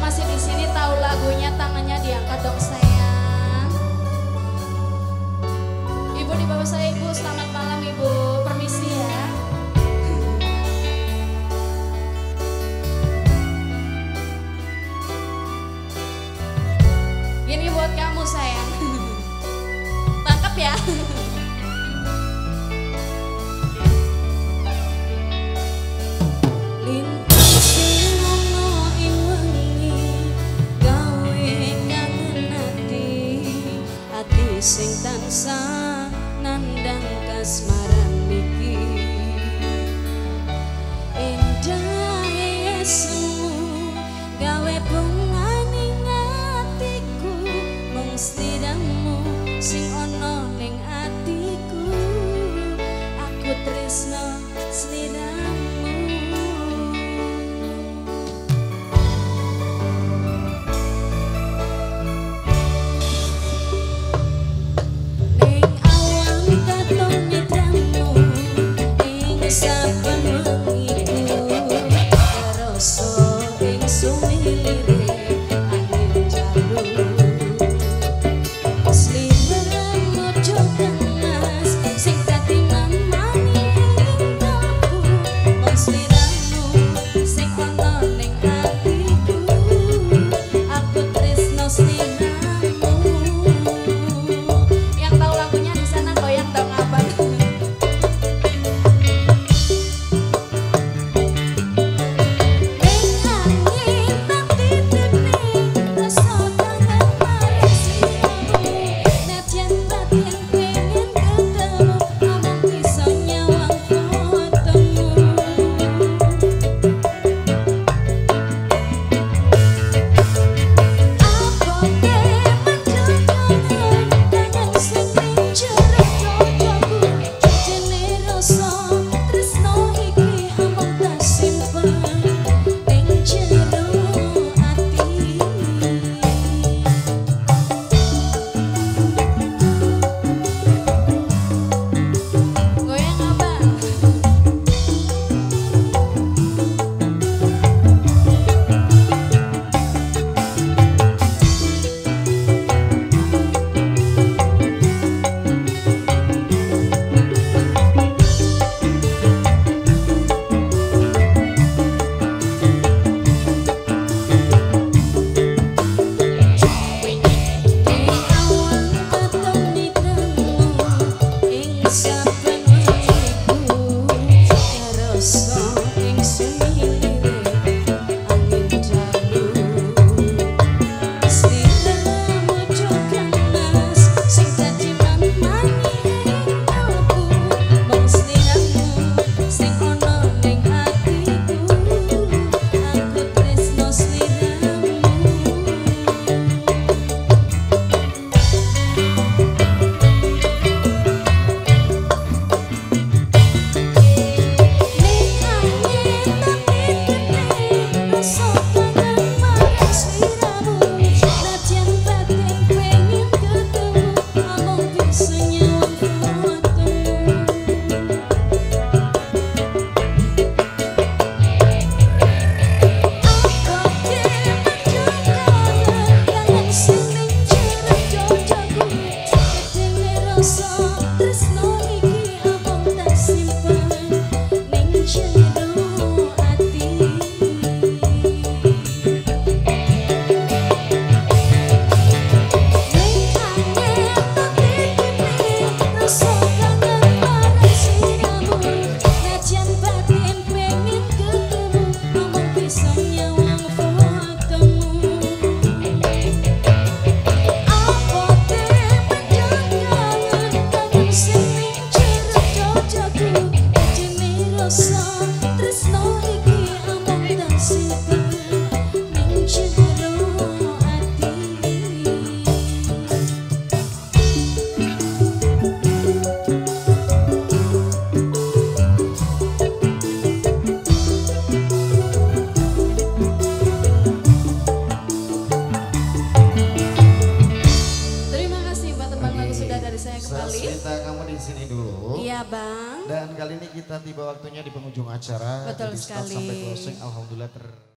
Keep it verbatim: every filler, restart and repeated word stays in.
masih di sini tahu lagunya, tangannya diangkat dong sayang. Ibu di bawah saya, Ibu. Selamat malam Ibu. Permisi ya. Ini buat kamu sayang. Tangkap ya. Sing tansah nandang kasmaran iki endah semu gawe bunganing atiku mung sliramu sing ana ning atiku aku tresno sliramu. Iya Bang. Dan kali ini kita tiba waktunya di penghujung acara. Betul dari sekali. Start sampai closing, alhamdulillah ter